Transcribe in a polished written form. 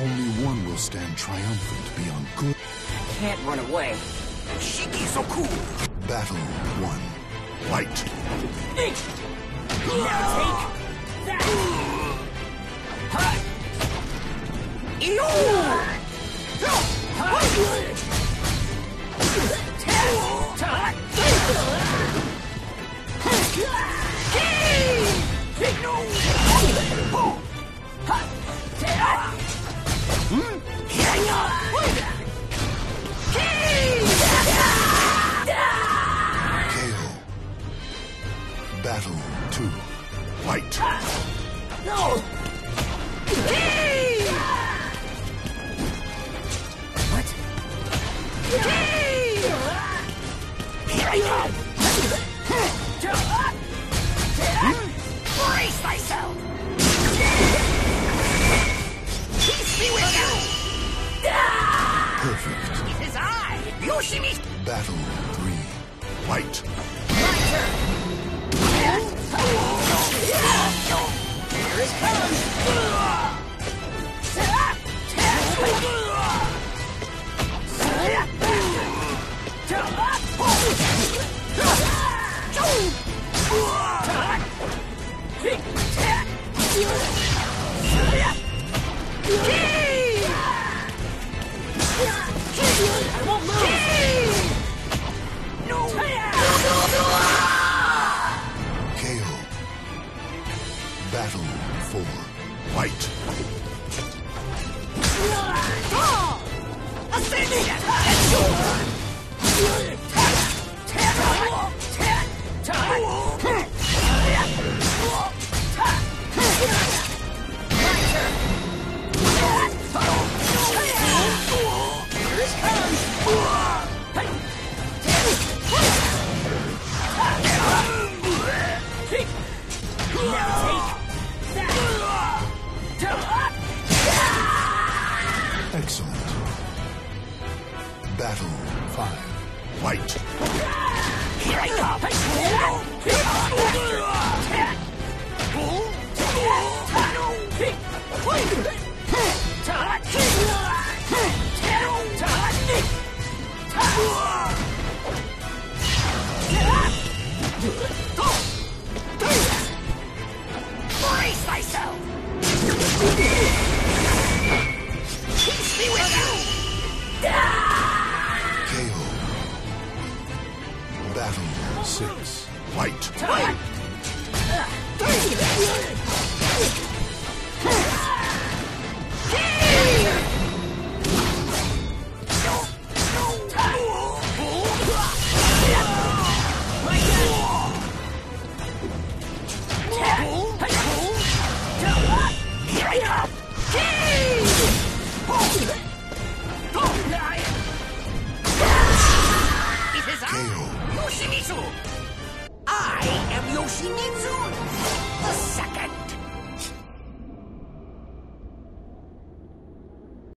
Only one will stand triumphant beyond good. Can't run away. Shiki so cool. Battle 1. Fight. Now take that. Ew! Battle 2. Fight. No! What? Here I go! Brace thyself! Peace be with you! Perfect. It is I, Yoshimi! Battle 3. Fight. My turn! Here it comes! I won't lose! No! KO. Battle 4. Fight. Excellent. Battle 5. Fight. Here I come! Brace thyself! Peace be with you! KO. Battle 6. Fight. It is I, Yoshimitsu! I am Yoshimitsu!